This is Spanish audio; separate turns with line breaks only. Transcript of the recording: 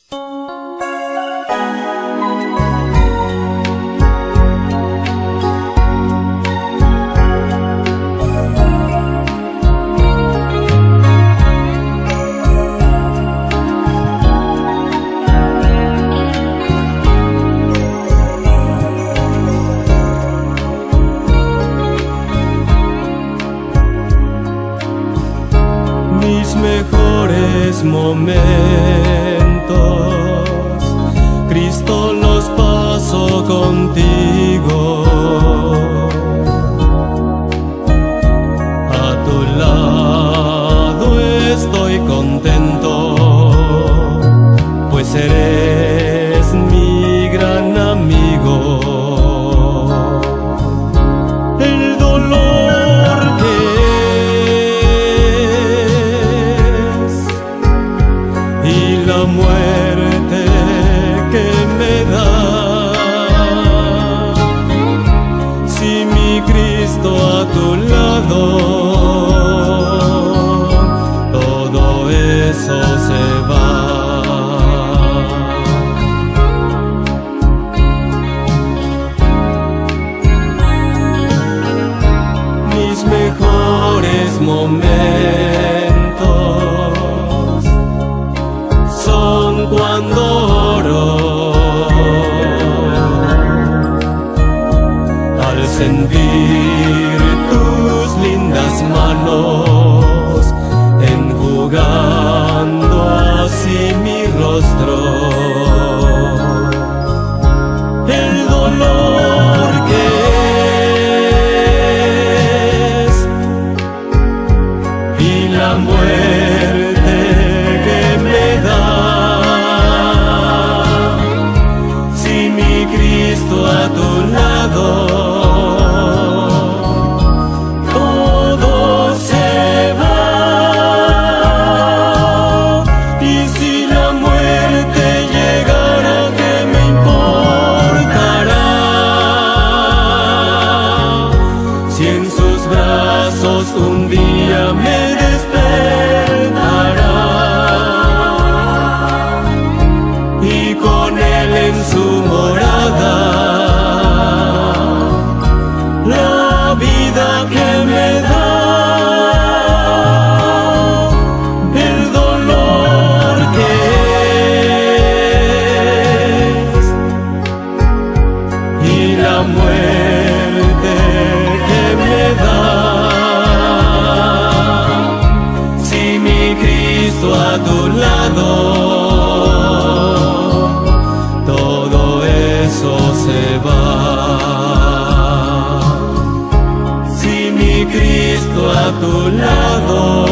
Mis mejores momentos, Cristo los paso contigo. A tu lado estoy contento, pues eres mi gran amigo. El dolor que y la muerte que me da, si mi Cristo a tu lado, todo eso se va. Mis mejores momentos son cuando oro, al sentir tus lindas manos enjugando así mi rostro. El dolor que es y la muerte que me da, Cristo a tu lado, todo se va. Y si la muerte llegara, ¿qué me importará? Si en sus brazos un día me despertará y con él en su morada, la vida que me da, el dolor que es y la muerte que me da, si mi Cristo a tu lado, todo eso se va. Si mi Cristo a tu lado,